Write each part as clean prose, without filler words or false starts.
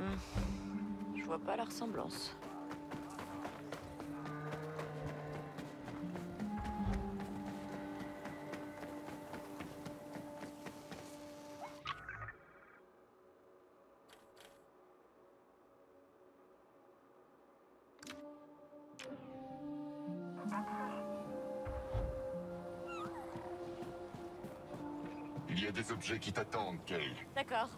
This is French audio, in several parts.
Je vois pas la ressemblance. Il y a des objets qui t'attendent, Kay. D'accord.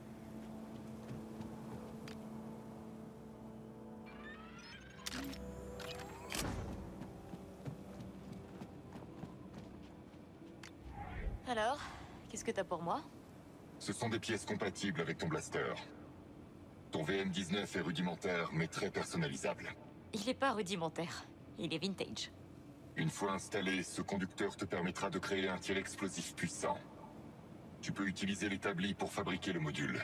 Alors, qu'est-ce que t'as pour moi? Ce sont des pièces compatibles avec ton blaster. Ton VM-19 est rudimentaire, mais très personnalisable. Il est pas rudimentaire. Il est vintage. Une fois installé, ce conducteur te permettra de créer un tir explosif puissant. Tu peux utiliser l'établi pour fabriquer le module.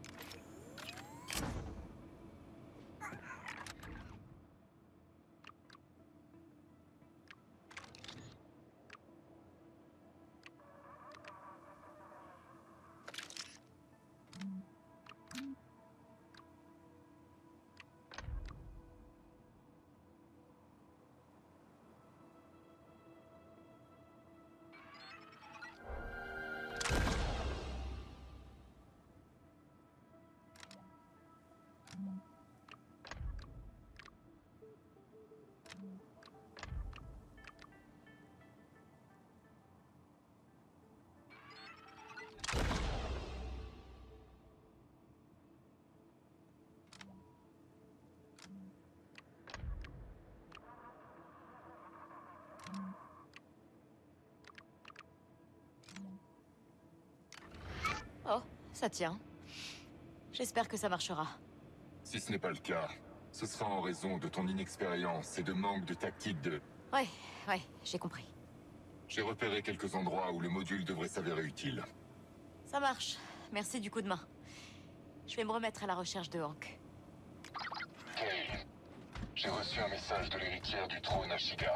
Oh, ça tient. J'espère que ça marchera. Si ce n'est pas le cas, ce sera en raison de ton inexpérience et de manque de tactique de... Ouais, j'ai compris. J'ai repéré quelques endroits où le module devrait s'avérer utile. Ça marche. Merci du coup de main. Je vais me remettre à la recherche de Hank. Kay, j'ai reçu un message de l'héritière du trône Ashiga.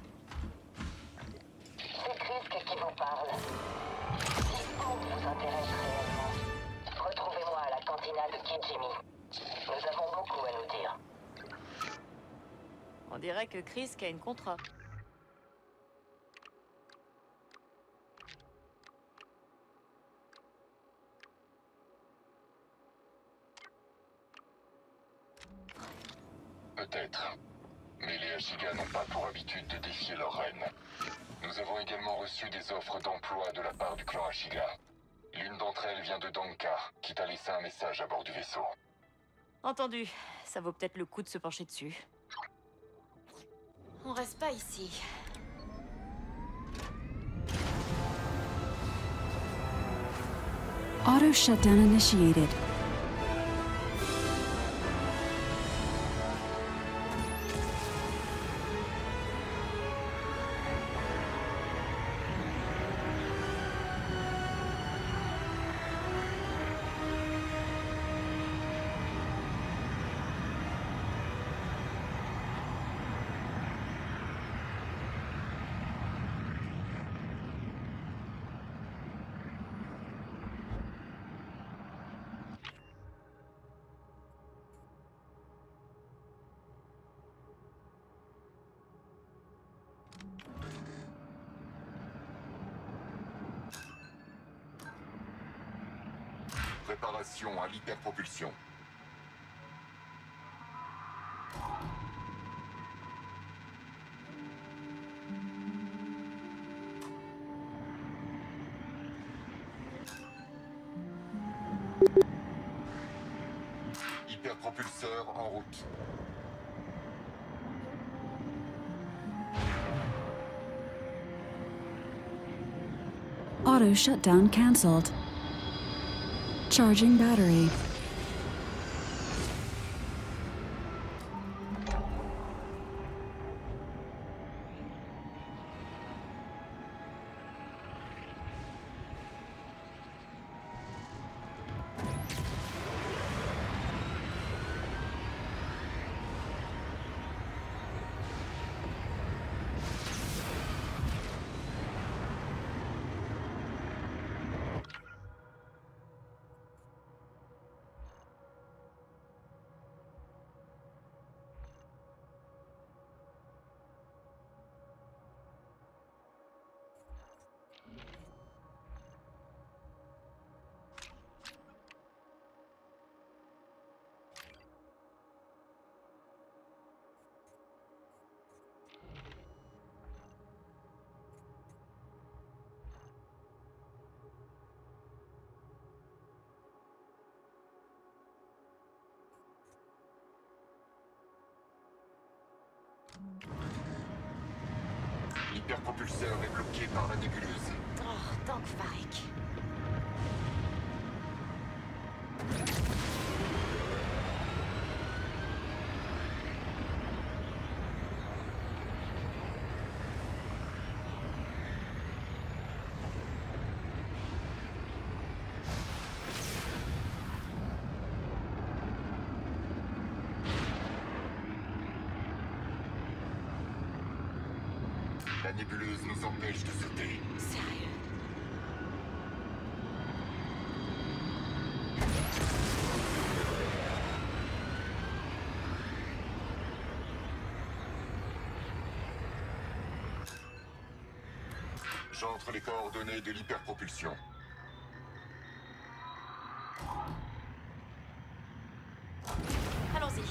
C'est Chris qui vous parle. Si Hank vous intéresse réellement, retrouvez-moi à la cantina de Kijimi. Nous avons beaucoup à nous dire. On dirait que Chris a une contre. Peut-être. Mais les Ashiga n'ont pas pour habitude de défier leur reine. Nous avons également reçu des offres d'emploi de la part du clan Ashiga. L'une d'entre elles vient de Danka, qui t'a laissé un message à bord du vaisseau. Entendu. Ça vaut peut-être le coup de se pencher dessus. On reste pas ici. Auto shutdown initiated. Préparation à l'hyperpropulsion. Hyperpropulseur en route. Auto shutdown cancelled. Charging battery. L'hyperpropulseur est bloqué par la nébuleuse. Oh, Tank Varric. La nébuleuse nous empêche de sauter. Sérieux? J'entre les coordonnées de l'hyperpropulsion. Allons-y.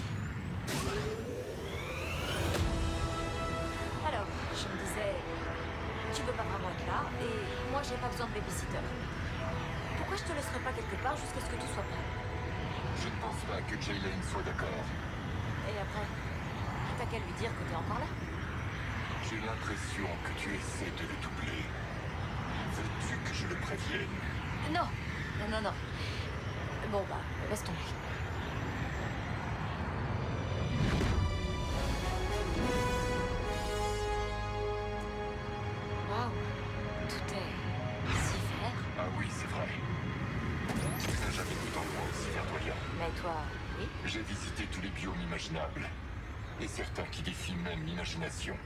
Alors, je me disais, tu veux pas vraiment être là, et moi j'ai pas besoin de babysitter. Pourquoi je te laisserai pas quelque part jusqu'à ce que tout soit prêt? Je ne pense pas que Jaylen soit d'accord. Et après, t'as qu'à lui dire que t'es encore là. J'ai l'impression que tu essaies de le doubler. Veux-tu que je le prévienne? Non, non, non, non. Bon bah, laisse tomber. Waouh, tout est si vert. Ah oui, c'est vrai. Tu n'as jamais vu d'endroit aussi verdoyant. Mais toi, oui. J'ai visité tous les biomes imaginables. Et certains qui défient même l'imagination.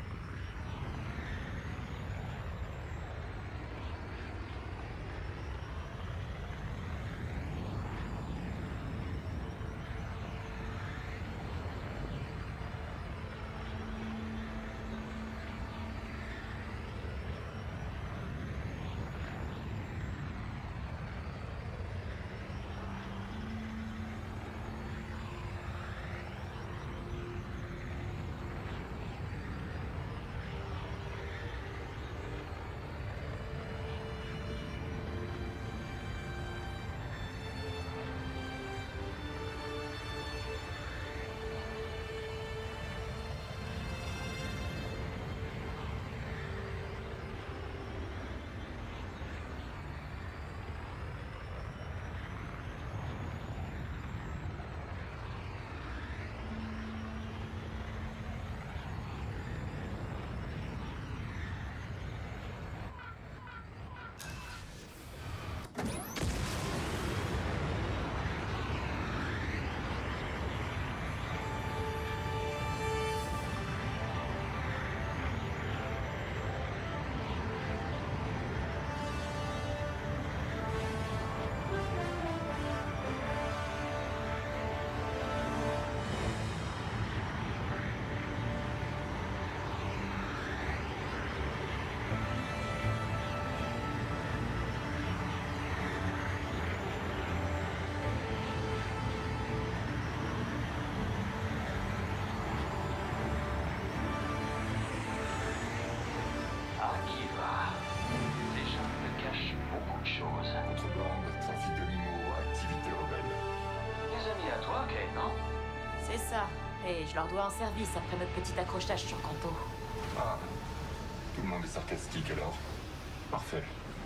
Contrebande, trafic d'animaux, activité rebelle. Des amis à toi, Kate, non? C'est ça. Et je leur dois un service après notre petit accrochage sur Kanto. Ah, tout le monde est sarcastique alors. Parfait.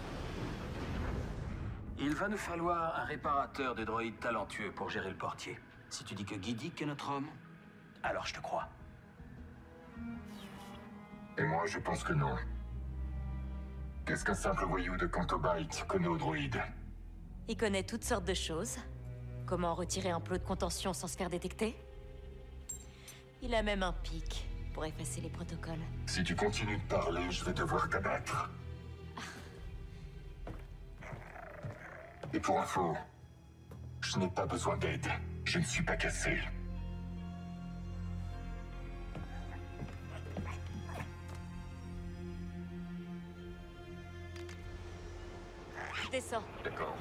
Il va nous falloir un réparateur de droïdes talentueux pour gérer le portier. Si tu dis que Guidic est notre homme, alors je te crois. Et moi, je pense que non. Qu'est-ce qu'un simple voyou de Cantobite connaît aux droïdes? Il connaît toutes sortes de choses. Comment retirer un plot de contention sans se faire détecter. Il a même un pic pour effacer les protocoles. Si tu continues de parler, je vais devoir t'abattre. Et pour info, je n'ai pas besoin d'aide. Je ne suis pas cassé. Je descends. D'accord.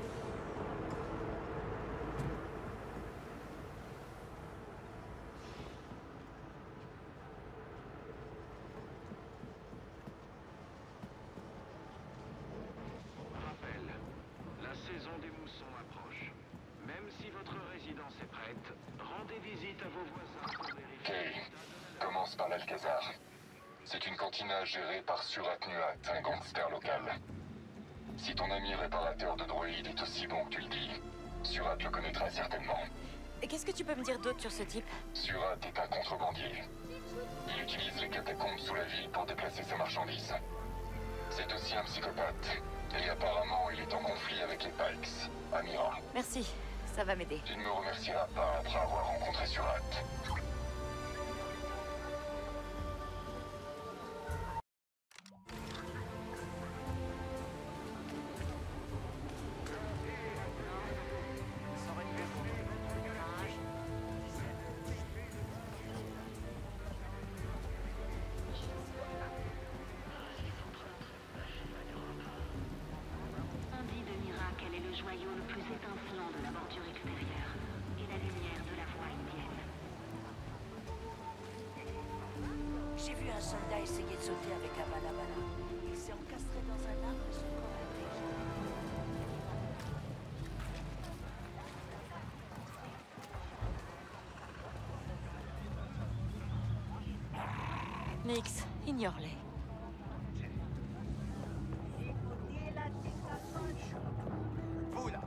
Rappel, la saison des moussons approche. Même si votre résidence est prête, rendez visite à vos voisins pour vérifier. Kay, comment commence par l'Alcazar. C'est une cantina gérée par Surat Nuat, un gangster local. Si ton ami réparateur de droïdes est aussi bon que tu le dis, Surat le connaîtra certainement. Et qu'est-ce que tu peux me dire d'autre sur ce type? Surat est un contrebandier. Il utilise les catacombes sous la ville pour déplacer ses marchandises. C'est aussi un psychopathe. Et apparemment, il est en conflit avec les Pikes, Amira. Merci, ça va m'aider. Tu ne me remercieras pas après avoir rencontré Surat. On dit de Mira qu'elle est le joyau le plus étincelant de la bordure extérieure et la lumière de la voie indienne. J'ai vu un soldat essayer de sauter avec un balabala. Il s'est encastré dans un arbre et son corps a été Nix, ignore-les. Vous, là.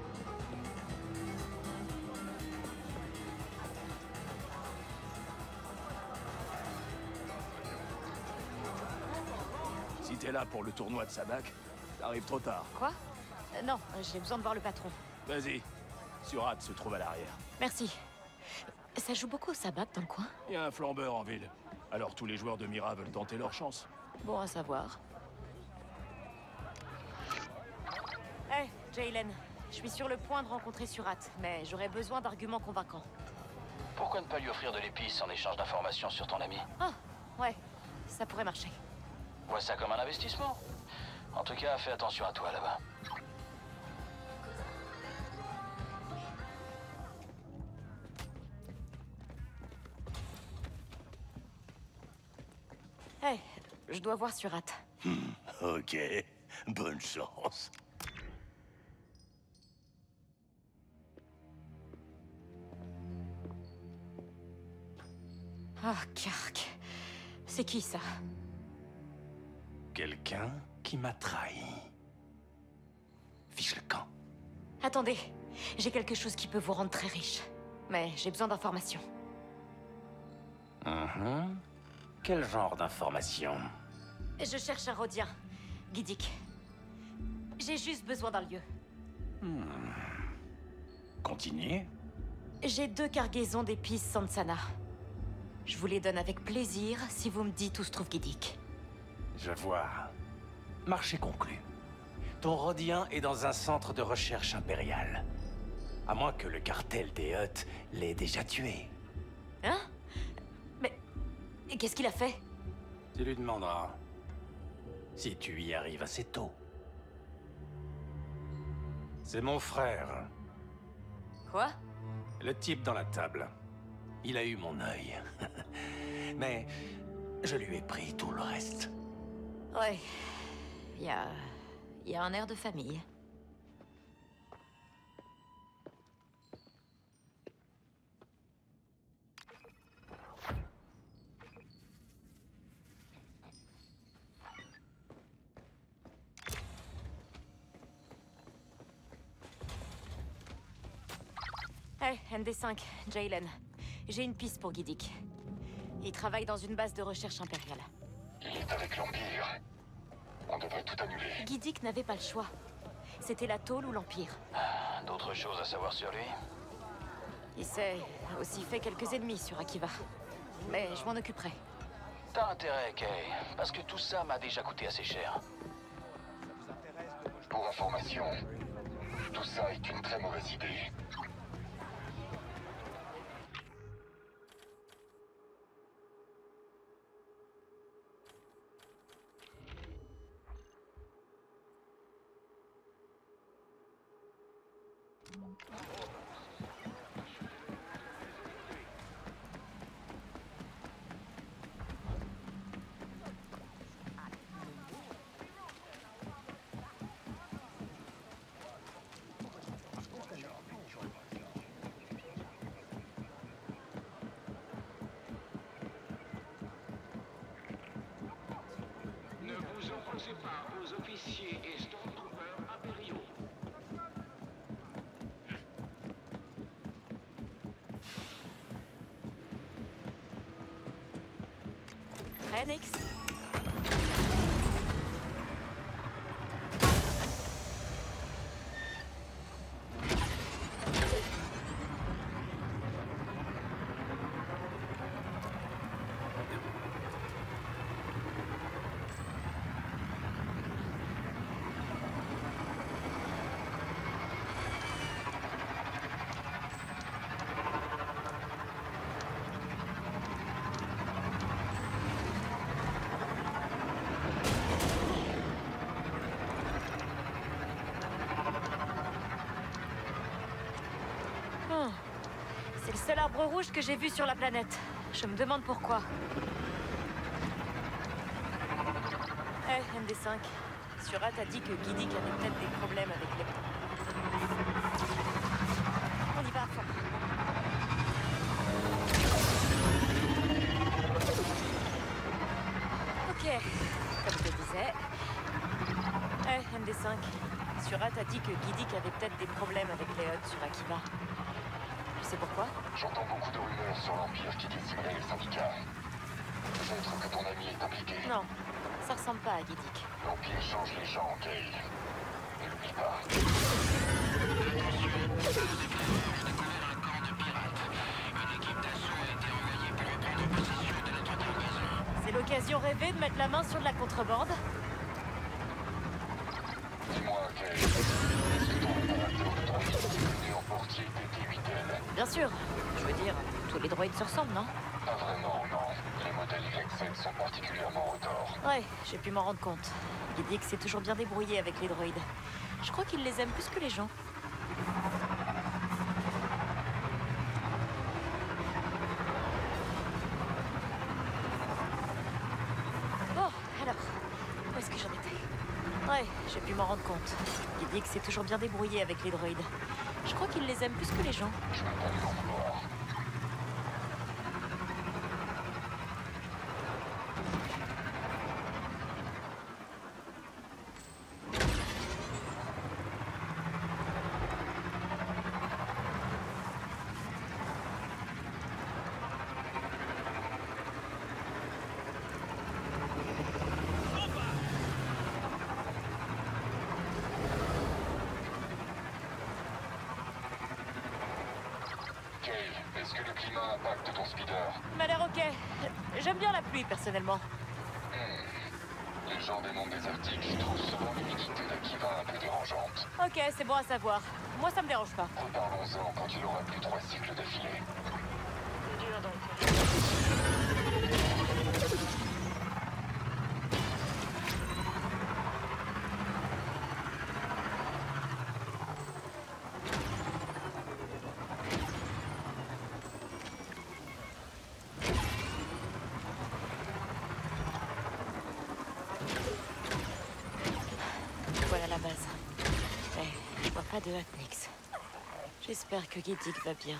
Si t'es là pour le tournoi de Sabak, t'arrives trop tard. Quoi? Non, j'ai besoin de voir le patron. Vas-y. Surat se trouve à l'arrière. Merci. Ça joue beaucoup au sabbat dans le coin? Il y a un flambeur en ville. Alors tous les joueurs de Mira veulent tenter leur chance. Bon à savoir. Hey, Jaylen. Je suis sur le point de rencontrer Surat, mais j'aurais besoin d'arguments convaincants. Pourquoi ne pas lui offrir de l'épice en échange d'informations sur ton ami? Ah, ouais, ça pourrait marcher. Vois ça comme un investissement. En tout cas, fais attention à toi là-bas. Hey, je dois voir Surat. Ok, bonne chance. Ah, Kark. C'est qui ça? Quelqu'un qui m'a trahi. Fiche le camp. Attendez, j'ai quelque chose qui peut vous rendre très riche. Mais j'ai besoin d'informations. Quel genre d'information? Je cherche un Rhodien, Giddick. J'ai juste besoin d'un lieu. Continuez. J'ai 2 cargaisons d'épices Sansana. Je vous les donne avec plaisir si vous me dites où se trouve Giddick. Je vois. Marché conclu. Ton Rhodien est dans un centre de recherche impérial. À moins que le cartel des Hutt l'ait déjà tué. Hein? Mais... qu'est-ce qu'il a fait? Tu lui demanderas. Si tu y arrives assez tôt. C'est mon frère. Quoi? Le type dans la table. Il a eu mon œil. Mais je lui ai pris tout le reste. Ouais. Il y a un air de famille. Hey, ND5, Jaylen. J'ai une piste pour Giddick. Il travaille dans une base de recherche impériale. Il est avec l'Empire. On devrait tout annuler. Giddick n'avait pas le choix. C'était la tôle ou l'Empire. D'autres choses à savoir sur lui? Il s'est aussi fait quelques ennemis sur Akiva. Mais je m'en occuperai. T'as intérêt, Kay, parce que tout ça m'a déjà coûté assez cher. Pour information, tout ça est une très mauvaise idée. pensez pas aux officiers et stormtroopers impériaux. Phoenix. C'est le seul arbre rouge que j'ai vu sur la planète. Je me demande pourquoi. Eh, MD5. Surat a dit que Guidic avait peut-être des problèmes avec les... On y va à fond. Ok, comme je disais... Eh, MD5. Surat a dit que Guidic avait peut-être des problèmes avec les Hutt sur Akiva. Tu sais pourquoi? J'entends beaucoup de rumeurs sur l'Empire qui décimerait les syndicats. Peut-être que ton ami est impliqué. Non, ça ressemble pas à Guidic. L'Empire change les gens, Kay. Ne l'oublie pas. C'est l'occasion rêvée de mettre la main sur de la contrebande. Dis-moi, Kay, est-ce que ton réparateur de droïdes est connu en portier PT-8L? Bien sûr. Je veux dire, tous les droïdes se ressemblent, non? Pas vraiment, non. Les modèles Y7 sont particulièrement retors. Ouais, j'ai pu m'en rendre compte. Guidic s'est toujours bien débrouillé avec les droïdes. Je crois qu'il les aime plus que les gens. Bon, alors, où est-ce que j'en étais? Ouais, j'ai pu m'en rendre compte. Guidic s'est toujours bien débrouillé avec les droïdes. Je crois qu'il les aime plus que les gens. Je peux pas lui en vouloir. Est-ce que le climat impacte ton speeder? M'a l'air ok. J'aime bien la pluie, personnellement. Les gens des mondes désertiques trouvent souvent l'humidité d'Akiva un peu dérangeante. Ok, c'est bon à savoir. Moi, ça me dérange pas. Reparlons-en quand il aura plus 3 cycles d'affilée. C'est dur, donc. Voilà la base. Mais je vois pas de Hatnix. J'espère que Guidic va bien.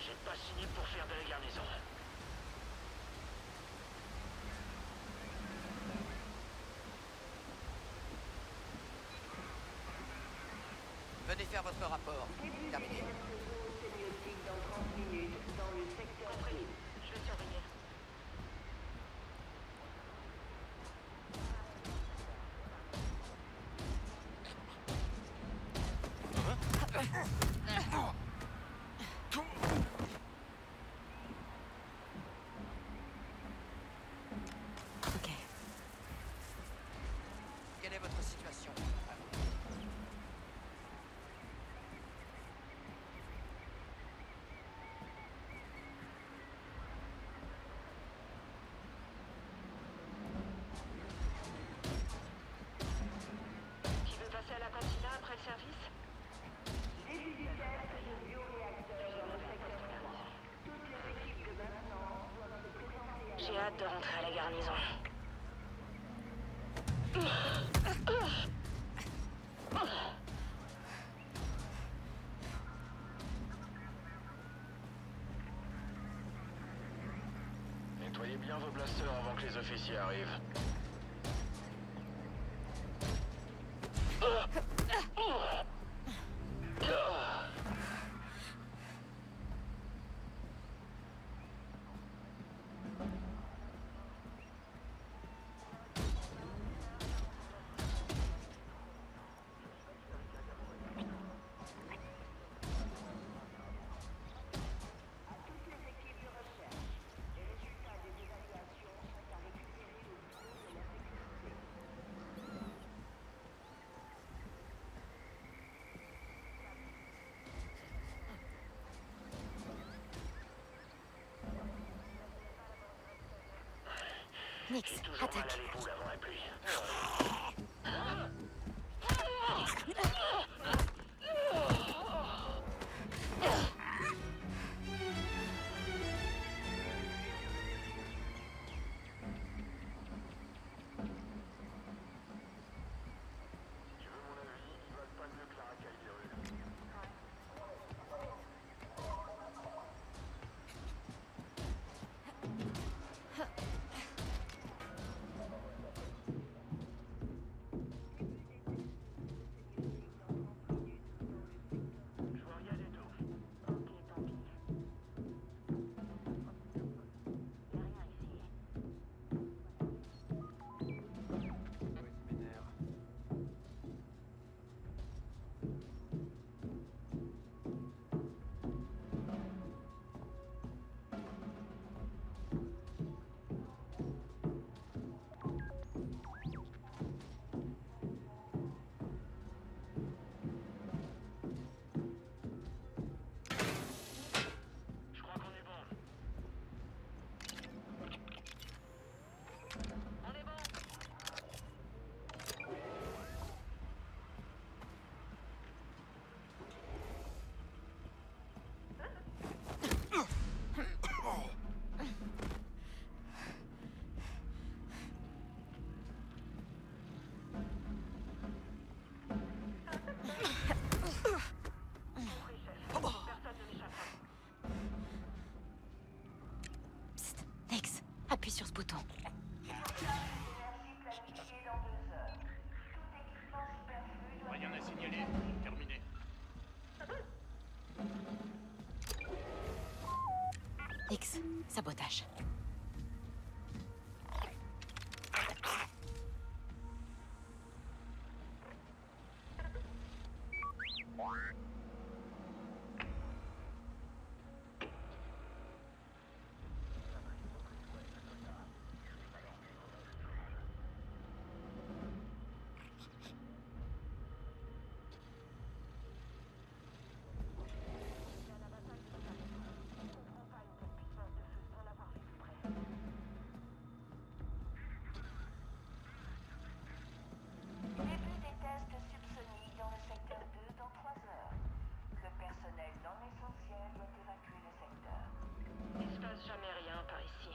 J'ai pas signé pour faire de la garnison. Venez faire votre rapport. Terminé. Compris. Je vais surveiller. Ok. Quelle est votre situation? Qui veut passer à la cantina après le service? J'ai hâte de rentrer à la garnison. Nettoyez bien vos blasters avant que les officiers arrivent. Nix, J'ai toujours mal attaque. à l'épaule avant la pluie. Tu veux mon avis, ils valent pas mieux que la racaille des rues. Je vois rien du tout. Ok, tant pis. Y'a rien ici. Je crois qu'on est bon. On est bon. Psst, Nix, appuie sur ce bouton. Rien à signaler. Terminé. Nix, sabotage. Début des tests subsoniques dans le secteur 2 dans 3 heures. Le personnel non essentiel doit évacuer le secteur. Il se passe jamais rien par ici.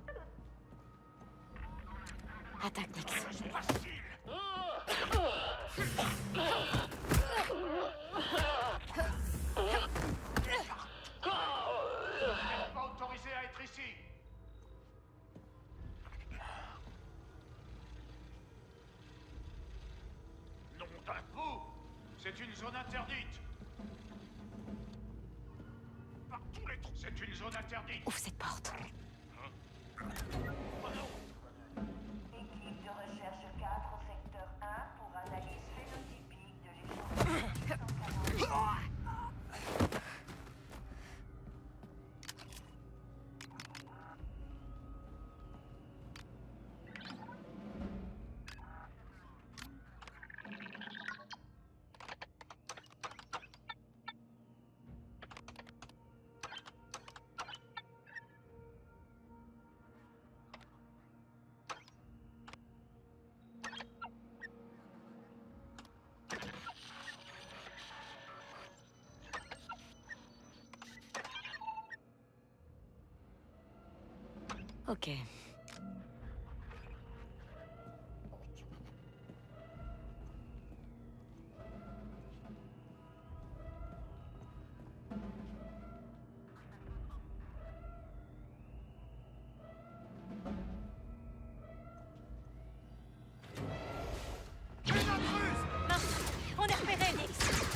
Attaque, Nix. Pas autorisé à être ici. Nom d'un coup, c'est une zone interdite. Par tous les trous, c'est une zone interdite. Ouvre cette porte. Équipe de recherche 4 au secteur 1 pour analyse phénotypique de l'échantillon. Ok. On est repéré, Nix.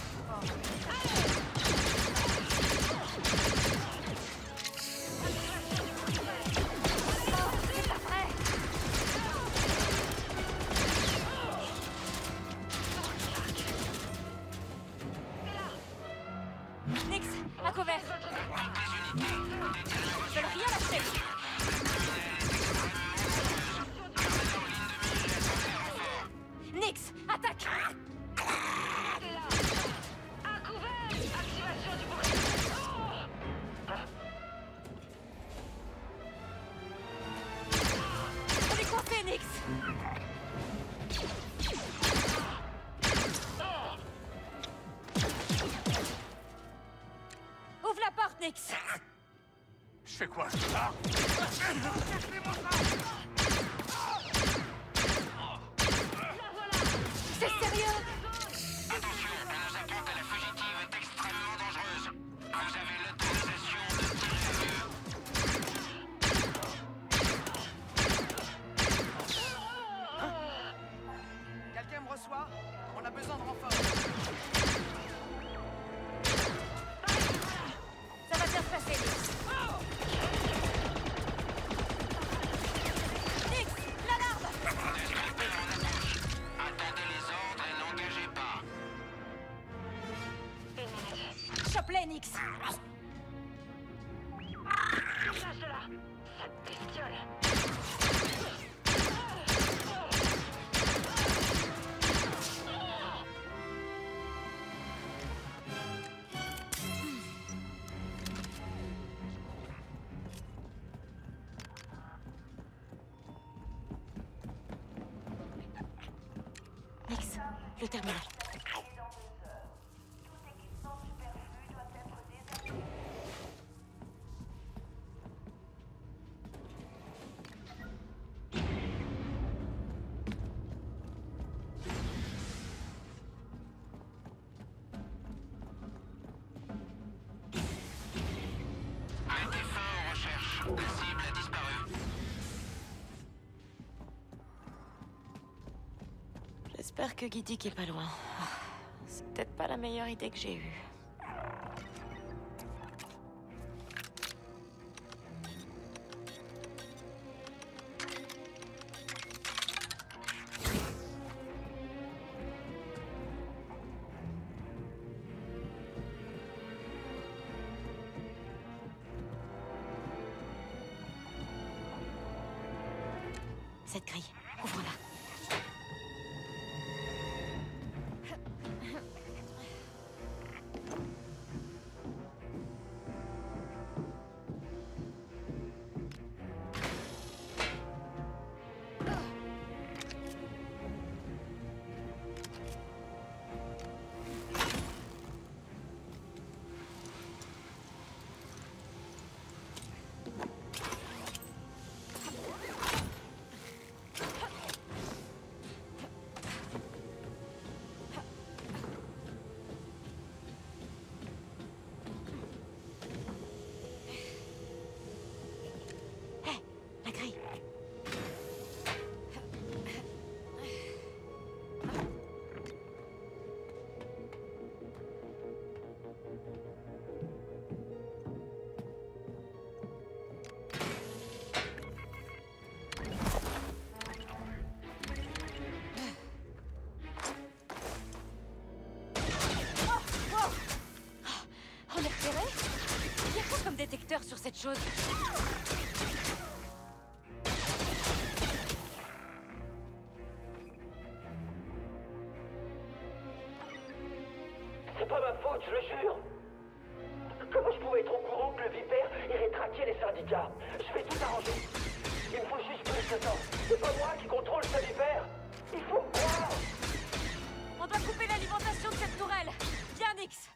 Nix, à couvert. Je veux rien lâcher. Nix, attaque. À couvert! Activation du bouclier! On est coincé, Nix. Ouvre la porte, Nix. Je fais quoi? Ah. C'est sérieux? Attention, on nous apprend que la fugitive est extrêmement dangereuse. Vous avez l'autorisation de tirer à vue. Quelqu'un me reçoit? On a besoin de renfort. Ça va bien se passer, Nix. Nix, l'alarme! Escortez en approche. Attendez les ordres et n'engagez pas. Chope-les, Nix. Lâche de là! Cette bestiole! Nix, le terminal. Tout équipement superflu doit être désactivé. Mettez fin aux recherches. La cible a disparu. J'espère que Giddick est pas loin. C'est peut-être pas la meilleure idée que j'ai eue. Cette grille, ouvre-la. chose. C'est pas ma faute, je le jure. Comment je pouvais être au courant que le Vipère irait traquer les syndicats? Je vais tout arranger. Il me faut juste plus de temps. C'est pas moi qui contrôle ce Vipère. Il faut me croire. On doit couper l'alimentation de cette tourelle. Viens, Nix.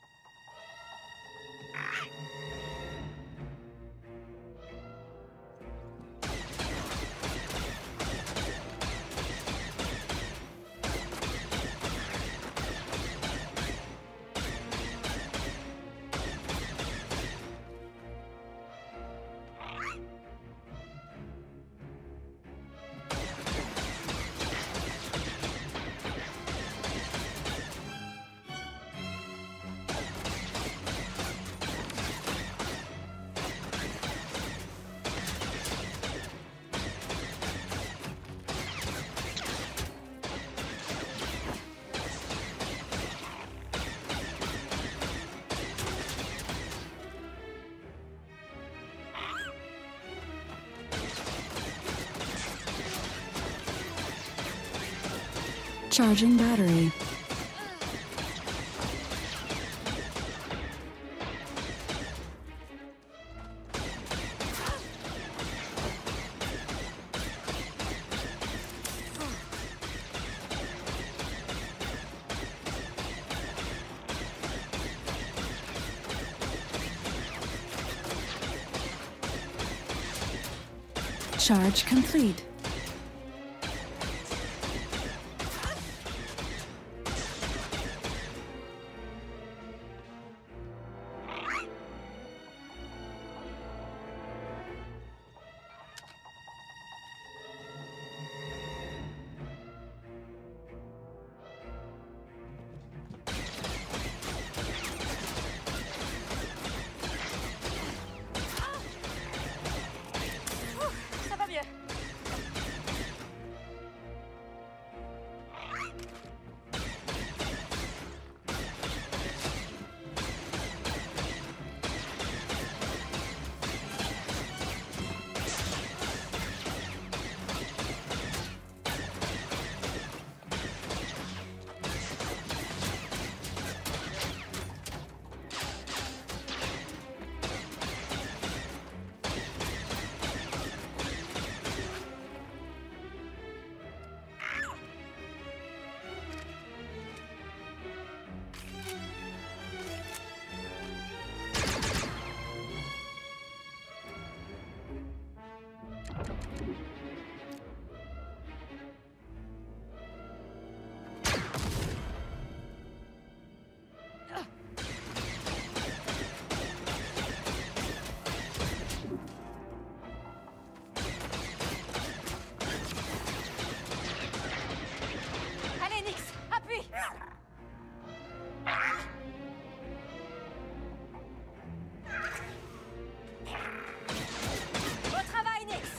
Charging battery. Charge complete. Ça va mieux. Allez, Nix, appuie. Au travail, Nix.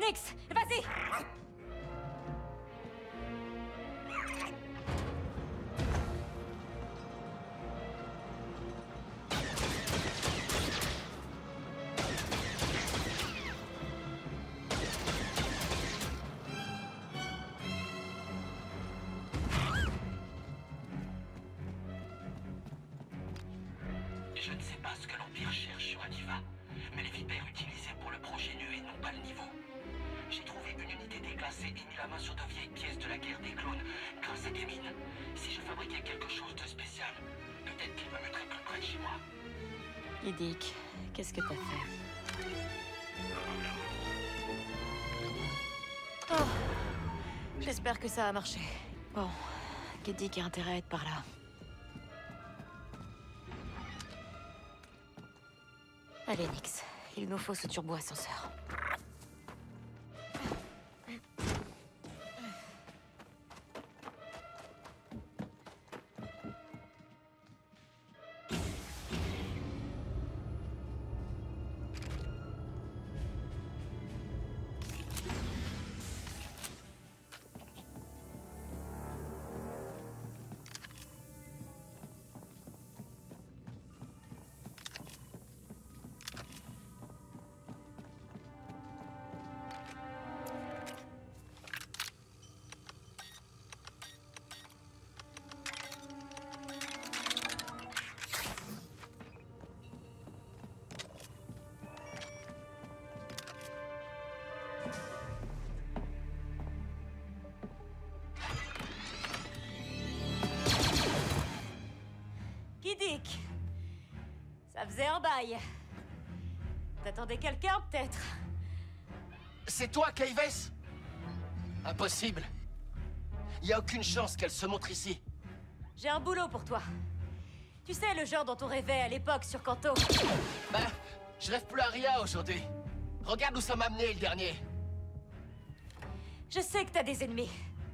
Nyx, vas-y! Je ne sais pas ce que l'Empire cherche sur Aniva, mais les vipères utilisées pour le projet Nuée n'ont pas le niveau. J'ai trouvé une unité déclassée et mis la main sur de vieilles pièces de la guerre des clones grâce à des mines. Si je fabriquais quelque chose de spécial, peut-être qu'il me mettrait plus près de chez moi. Giddick, qu'est-ce que t'as fait? Oh, j'espère que ça a marché. Bon, Giddick a intérêt à être par là. Allez, Nyx, il nous faut ce turbo-ascenseur. Giddick, ça faisait un bail. T'attendais quelqu'un, peut-être? C'est toi, Kayves? Impossible. Y a aucune chance qu'elle se montre ici. J'ai un boulot pour toi. Tu sais, le genre dont on rêvait à l'époque sur Canto. Bah, je rêve plus à rien aujourd'hui. Regarde où ça m'a amené le dernier. Je sais que t'as des ennemis.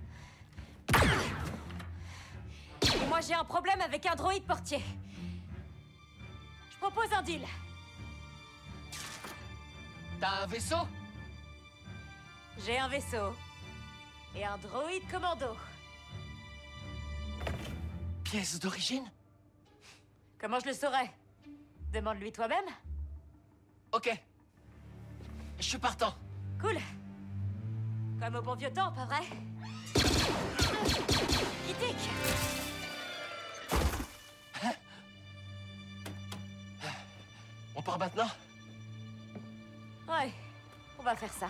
Et moi, j'ai un problème avec un droïde portier. Je propose un deal. T'as un vaisseau? J'ai un vaisseau. Et un droïde commando. Pièce d'origine? Comment je le saurais? Demande-lui toi-même. Ok. Je suis partant. Cool. Comme au bon vieux temps, pas vrai? Giddick! On part maintenant? Ouais, on va faire ça.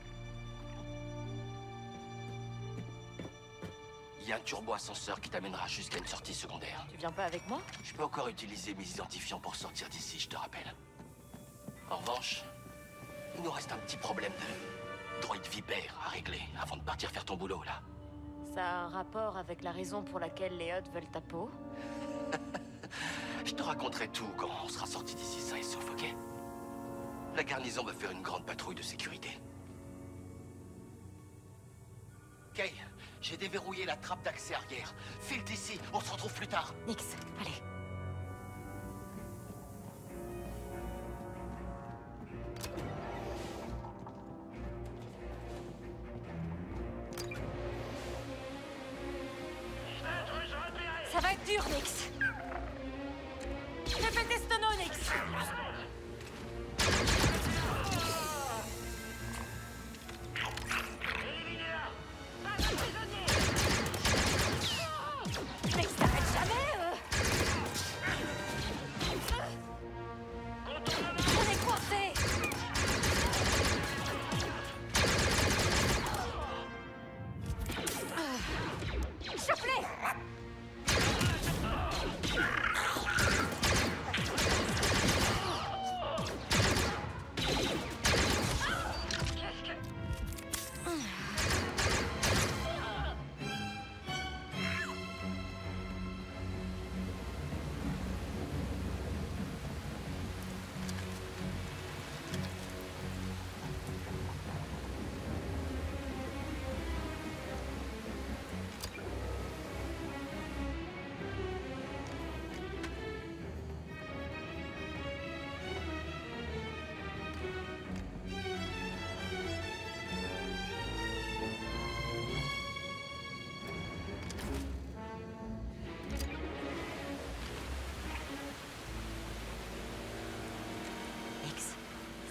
Il y a un turbo-ascenseur qui t'amènera jusqu'à une sortie secondaire. Tu viens pas avec moi? Je peux encore utiliser mes identifiants pour sortir d'ici, je te rappelle. En revanche, il nous reste un petit problème de droïde vipère à régler avant de partir faire ton boulot, là. Ça a un rapport avec la raison pour laquelle les Hutt veulent ta peau? Je te raconterai tout quand on sera sorti d'ici sain et sauf, ok? La garnison va faire une grande patrouille de sécurité. Kay, j'ai déverrouillé la trappe d'accès arrière. File d'ici, on se retrouve plus tard. Nyx, allez. Ça va être dur, Nyx. Fais péter ce tonneau, Nyx. Nyx, t'arrêtes jamais, On est coincés. Chope-les.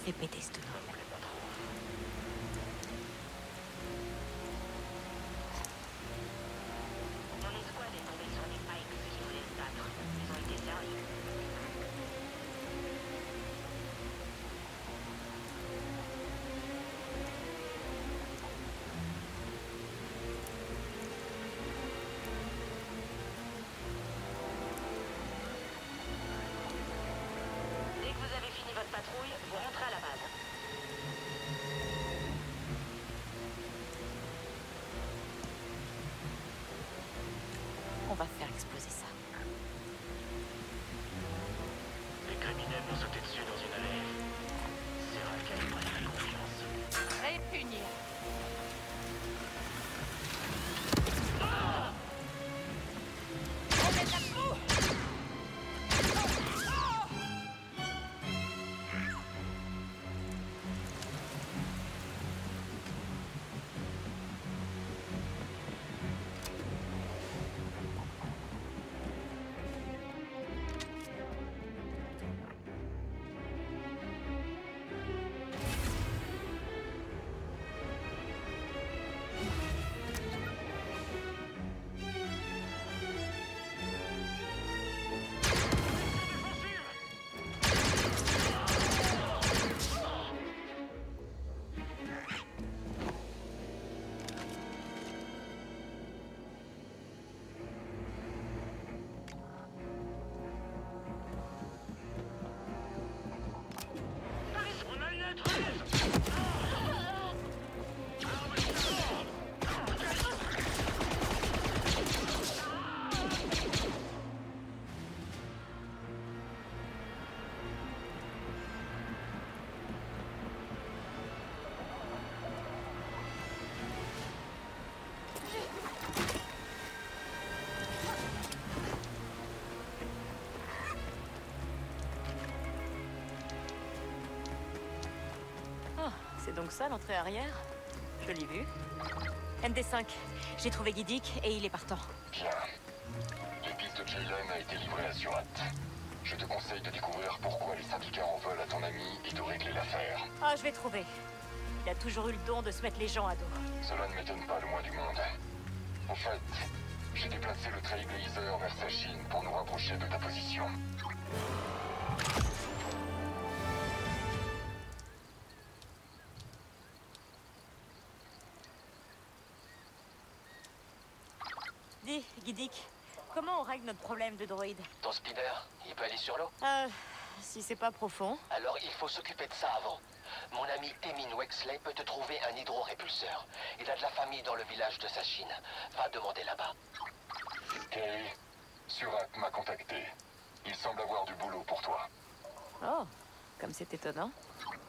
fait péter ce tonneau. Mon escouade est tombée sur des Pikes qui voulaient se battre. Ils ont été servis. Dès que vous avez fini votre patrouille, vous rentrez à la base. On va faire exploser ça. Les criminels nous sautaient dessus dans une allée. C'est vrai qu'elle prenne la confiance. Allez punir. On met la peau. On a une intruse! Oh, c'est donc ça l'entrée arrière? Jolie vue. MD5, j'ai trouvé Giddick et il est partant. Bien. L'épice de Jaylen a été livrée à Surat. Je te conseille de découvrir pourquoi les syndicats en veulent à ton ami et de régler l'affaire. Ah, je vais trouver. Il a toujours eu le don de se mettre les gens à dos. Cela ne m'étonne pas le moins du monde. En fait, j'ai déplacé le Trailblazer vers Sachine pour nous rapprocher de ta position. Dis, Giddick, comment on règle notre problème de droïde? Ton speeder, il peut aller sur l'eau? Si c'est pas profond. Alors il faut s'occuper de ça avant. Mon ami Temin Wexley peut te trouver un hydrorépulseur. Il a de la famille dans le village de Sachine. Va demander là-bas. Kay, Surat m'a contacté. Il semble avoir du boulot pour toi. Oh, comme c'est étonnant.